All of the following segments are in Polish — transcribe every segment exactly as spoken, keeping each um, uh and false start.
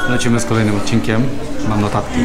Lecimy z kolejnym odcinkiem. Mam notatki.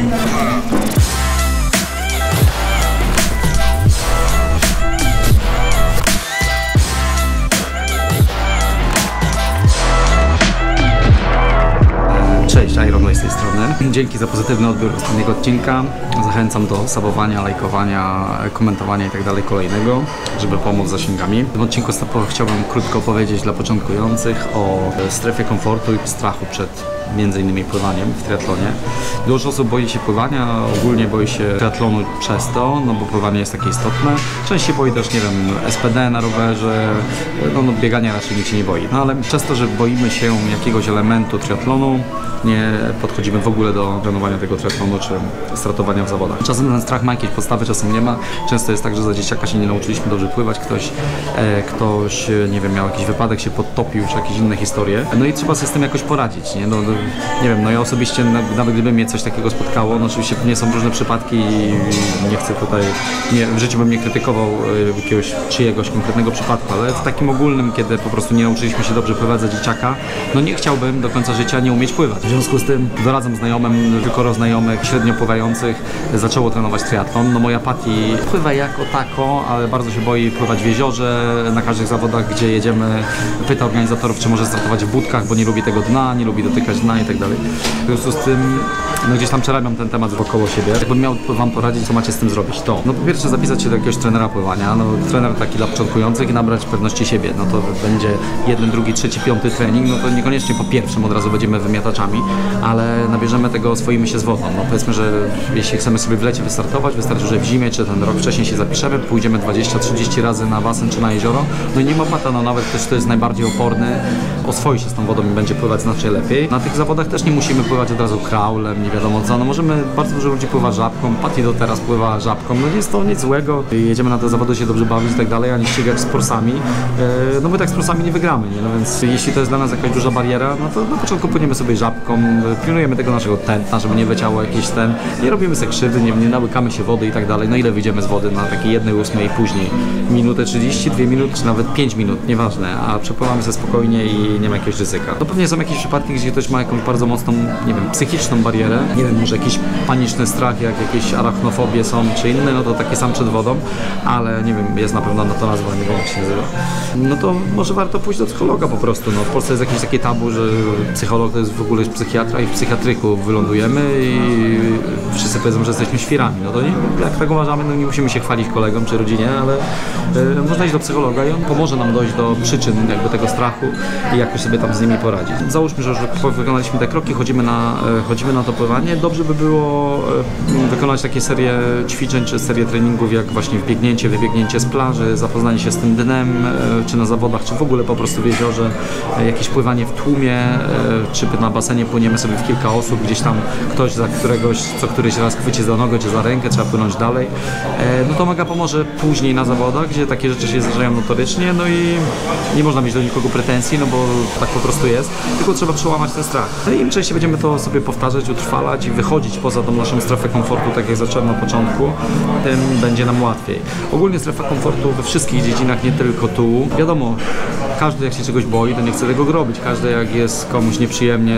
Cześć, Iron z tej strony. Dzięki za pozytywny odbiór ostatniego odcinka. Zachęcam do subowania, lajkowania, komentowania itd. kolejnego, żeby pomóc z zasięgami. W tym odcinku chciałbym krótko powiedzieć dla początkujących o strefie komfortu i strachu przed między innymi pływaniem w triatlonie. Dużo osób boi się pływania, ogólnie boi się triatlonu przez to, no bo pływanie jest takie istotne. Część się boi też, nie wiem, S P D na rowerze, no, no biegania raczej nikt się nie boi. No ale przez to, że boimy się jakiegoś elementu triatlonu, nie podchodzimy w ogóle do trenowania tego triatlonu czy startowania w zawodach. Czasem ten strach ma jakieś podstawy, czasem nie ma. Często jest tak, że za dzieciaka się nie nauczyliśmy dobrze pływać, ktoś, e, ktoś nie wiem, miał jakiś wypadek, się podtopił, czy jakieś inne historie. No i trzeba sobie z tym jakoś poradzić, nie? No, nie wiem, no ja osobiście, nawet gdyby mnie coś takiego spotkało, no oczywiście nie są różne przypadki i nie chcę tutaj, nie, w życiu bym nie krytykował jakiegoś czyjegoś konkretnego przypadku, ale w takim ogólnym, kiedy po prostu nie nauczyliśmy się dobrze pływać za dzieciaka, no nie chciałbym do końca życia nie umieć pływać. W związku z tym doradzam znajomym, kilkoro znajomych średnio pływających zaczęło trenować triatlon. No moja Patty pływa jako tako, ale bardzo się boi pływać w jeziorze, na każdych zawodach, gdzie jedziemy, pyta organizatorów, czy może startować w budkach, bo nie lubi tego dna, nie lubi dotykać dna i tak dalej. W związku z tym, no gdzieś tam przerabiam ten temat wokoło siebie. Jakbym miał wam poradzić, co macie z tym zrobić, to no po pierwsze zapisać się do jakiegoś trenera pływania, no trener taki dla początkujących i nabrać pewności siebie, no to będzie jeden, drugi, trzeci, piąty trening, no to niekoniecznie po pierwszym od razu będziemy wymiataczami, ale nabierzemy tego, oswoimy się z wodą. No powiedzmy, że jeśli chcemy sobie w lecie wystartować, wystarczy, że w zimie czy ten rok wcześniej się zapiszemy, pójdziemy dwadzieścia trzydzieści razy na basen czy na jezioro, no i nie ma opłata, no nawet też to jest najbardziej oporny, oswoi się z tą wodą i będzie pływać znacznie lepiej. Na tych zawodach też nie musimy pływać od razu kraulem, nie wiadomo co, no możemy, bardzo dużo ludzi pływa żabką, Patty do teraz pływa żabką, no nie jest to nic złego, jedziemy na te zawody się dobrze bawić i tak dalej, a nie ścigać z forsami, no my tak z forsami nie wygramy, nie? No więc jeśli to jest dla nas jakaś duża bariera, no to na początku płyniemy sobie żabką, pilnujemy tego naszego tętna, żeby nie leciało jakieś ten, nie robimy sobie krzywdy, nie, nie nałykamy się wody i tak dalej, no ile wyjdziemy z wody na takiej jednej ósmej i później, minutę trzydzieści, dwie minuty, czy nawet pięć minut, nieważne, a przepływamy sobie spokojnie i nie ma jakiegoś ryzyka. No pewnie są jakieś przypadki, gdzie ktoś ma jakąś bardzo mocną, nie wiem, psychiczną barierę, nie wiem, może jakiś paniczny strach, jak jakieś arachnofobie są, czy inne, no to takie sam przed wodą, ale nie wiem, jest na pewno na to nazwa, nie wiem jak się nazywa. No to może warto pójść do psychologa po prostu, no w Polsce jest jakieś takie tabu, że psycholog to jest w ogóle psychiatra i w psychiatryku wylądujemy i wszyscy powiedzą, że jesteśmy świrami, no to nie, jak tak uważamy, no nie musimy się chwalić kolegom czy rodzinie, ale y, można iść do psychologa i on pomoże nam dojść do przyczyn jakby tego strachu i jakoś sobie tam z nimi poradzić. Załóżmy, że już wykonaliśmy te kroki, chodzimy na, chodzimy na to pływanie. Dobrze by było wykonać takie serię ćwiczeń, czy serię treningów, jak właśnie wbiegnięcie, wybiegnięcie z plaży, zapoznanie się z tym dnem, czy na zawodach, czy w ogóle po prostu w jeziorze, jakieś pływanie w tłumie, czy na basenie płyniemy sobie w kilka osób, gdzieś tam ktoś za któregoś, co któryś raz chwyci za nogę, czy za rękę, trzeba płynąć dalej. No to mega pomoże później na zawodach, gdzie takie rzeczy się zdarzają notorycznie, no i nie można mieć do nikogo pretensji, no bo tak po prostu jest, tylko trzeba przełamać ten strach. No i im częściej będziemy to sobie powtarzać, utrwalać i wychodzić poza tą naszą strefę komfortu, tak jak zacząłem na początku, tym będzie nam łatwiej. Ogólnie strefa komfortu we wszystkich dziedzinach, nie tylko tu. Wiadomo, każdy jak się czegoś boi, to nie chce tego robić. Każdy jak jest komuś nieprzyjemnie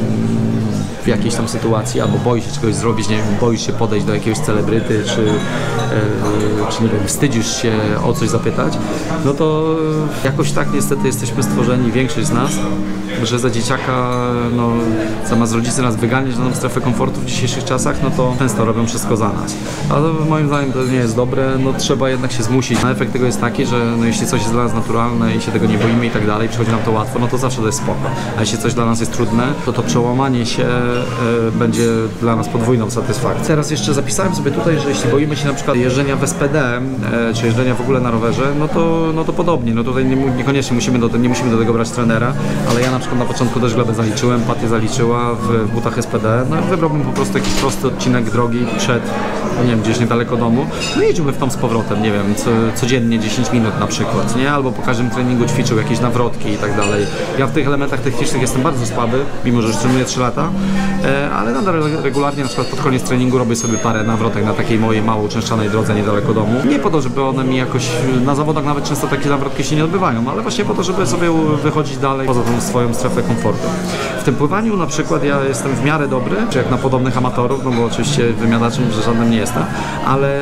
w jakiejś tam sytuacji, albo boi się czegoś zrobić, nie wiem, boisz się podejść do jakiegoś celebryty, czy, yy, czy nie wiem, wstydzisz się o coś zapytać, no to jakoś tak niestety jesteśmy stworzeni, większość z nas, że za dzieciaka, no, zamiast rodzice nas wyganiać na tą strefę komfortu w dzisiejszych czasach, no to często robią wszystko za nas. Ale moim zdaniem to nie jest dobre, no trzeba jednak się zmusić. A efekt tego jest taki, że no, jeśli coś jest dla nas naturalne i się tego nie boimy i tak dalej, przychodzi nam to łatwo, no to zawsze to jest spoko. A jeśli coś dla nas jest trudne, to to przełamanie się e, będzie dla nas podwójną satysfakcją. Teraz jeszcze zapisałem sobie tutaj, że jeśli boimy się na przykład jeżdżenia w S P D, e, czy jeżdżenia w ogóle na rowerze, no to, no to podobnie. No tutaj nie, niekoniecznie musimy do, nie musimy do tego brać trenera, ale ja na przykład na początku też glebę zaliczyłem, Patty zaliczyła w, w butach S P D, no i wybrałbym po prostu jakiś prosty odcinek drogi przed, nie wiem, gdzieś niedaleko domu, no i jeździłbym w tą z powrotem, nie wiem, co, codziennie dziesięć minut na przykład, nie? Albo po każdym treningu ćwiczył jakieś nawrotki i tak dalej. Ja w tych elementach technicznych jestem bardzo słaby, mimo że już trenuję trzy lata, e, ale nadal regularnie, na przykład pod koniec treningu robię sobie parę nawrotek na takiej mojej mało uczęszczanej drodze niedaleko domu. Nie po to, żeby one mi jakoś, na zawodach nawet często takie nawrotki się nie odbywają, ale właśnie po to, żeby sobie wychodzić dalej poza tą swoją strefę komfortu. W tym pływaniu na przykład ja jestem w miarę dobry, czy jak na podobnych amatorów, no bo oczywiście wymiataczem, że żadnym nie jestem, ale,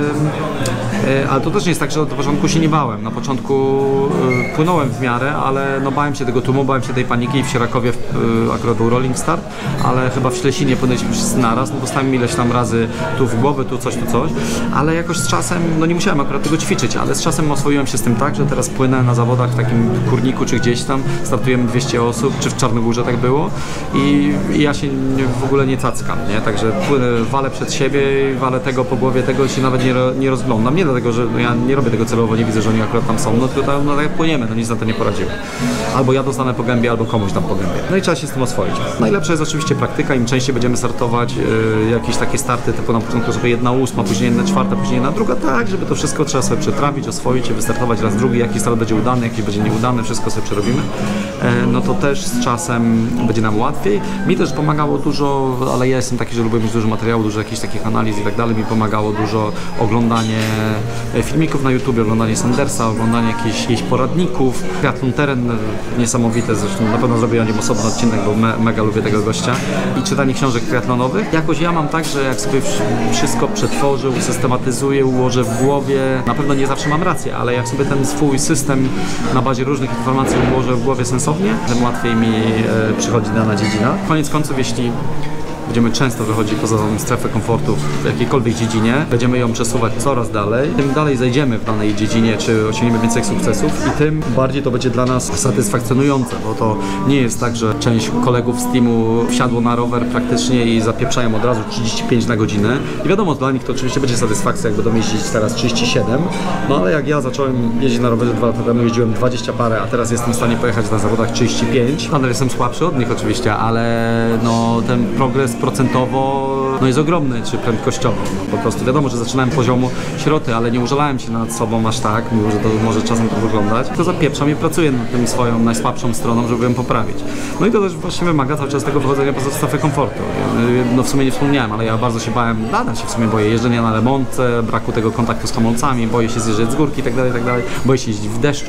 ale to też nie jest tak, że od początku się nie bałem. Na początku płynąłem w miarę, ale no bałem się tego tłumu, bałem się tej paniki i w Sierakowie akurat był rolling start, ale chyba w Ślesinie płynęliśmy wszyscy naraz, no dostałem ileś tam razy tu w głowę, tu coś, tu coś, ale jakoś z czasem, no nie musiałem akurat tego ćwiczyć, ale z czasem oswoiłem się z tym tak, że teraz płynę na zawodach w takim Kurniku czy gdzieś tam, startujemy dwieście osób, czy w Czarnogórze tak było i, i ja się w ogóle nie cackam, nie? Także płynę, walę przed siebie i walę tego po głowie, tego się nawet nie, nie rozglądam, nie dlatego, że no ja nie robię tego celowo, nie widzę, że oni akurat tam są, no tylko tam, no tak jak płyniemy, no nic na to nie poradziłem. Albo ja dostanę po gębie, albo komuś tam po gębie. No i trzeba się z tym oswoić. Najlepsza jest oczywiście praktyka, im częściej będziemy startować, yy, jakieś takie starty typu na początku sobie jedna ósma, później jedna czwarta, później jedna druga, tak, żeby to wszystko trzeba sobie przetrawić, oswoić, wystartować raz drugi, jaki start będzie udany, jaki będzie nieudany, wszystko sobie przerobimy, e, no to też z czasem będzie nam łatwiej. Mi też pomagało dużo, ale ja jestem taki, że lubię mieć dużo materiału, dużo jakichś takich analiz i tak dalej, mi pomagało dużo oglądanie filmików na YouTube, oglądanie Sandersa, oglądanie jakichś, jakichś poradników, Triathlon Teren, niesamowite, zresztą na pewno zrobię o nim osobny odcinek, bo me, mega lubię tego gościa, i czytanie książek triathlonowych. Jakoś ja mam tak, że jak sobie wszystko przetworzę, usystematyzuję, ułożę w głowie, na pewno nie zawsze mam rację, ale jak sobie ten swój system na bazie różnych informacji ułożę w głowie sensownie, tym łatwiej mi e, przychodzi dana dziedzina. Koniec końców, jeśli będziemy często wychodzić poza tą strefę komfortu w jakiejkolwiek dziedzinie, będziemy ją przesuwać coraz dalej, tym dalej zajdziemy w danej dziedzinie, czy osiągniemy więcej sukcesów i tym bardziej to będzie dla nas satysfakcjonujące, bo to nie jest tak, że część kolegów z teamu wsiadło na rower praktycznie i zapieprzają od razu trzydzieści pięć na godzinę i wiadomo, dla nich to oczywiście będzie satysfakcja, jak będą jeździć teraz trzydzieści siedem, no ale jak ja zacząłem jeździć na rowerze dwa lata temu, jeździłem dwadzieścia parę, a teraz jestem w stanie pojechać na zawodach trzydzieści pięć, nadal jestem słabszy od nich oczywiście, ale no ten progres procentowo no jest ogromny, czy prędkościowo. No, po prostu wiadomo, że zaczynałem poziomu środka, ale nie użalałem się nad sobą aż tak, mimo że to może czasem to wyglądać. To zapieprzam i pracuję nad tym swoją najsłabszą stroną, żeby ją poprawić. No i to też właśnie wymaga cały czas tego wychodzenia poza strefę komfortu. No w sumie nie wspomniałem, ale ja bardzo się bałem, nadal się w sumie boję jeżdżenia na remontce, braku tego kontaktu z hamulcami, boję się zjeżdżać z górki itd., itd., boję się jeździć w deszczu.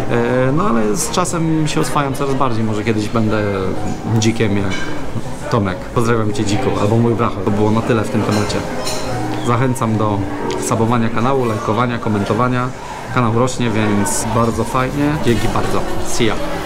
No ale z czasem się oswajam coraz bardziej, może kiedyś będę dzikiem jak Tomek. Pozdrawiam Cię Dziku, albo mój bracho. To było na tyle w tym temacie. Zachęcam do subowania kanału, lajkowania, komentowania. Kanał rośnie, więc bardzo fajnie. Dzięki bardzo. See ya.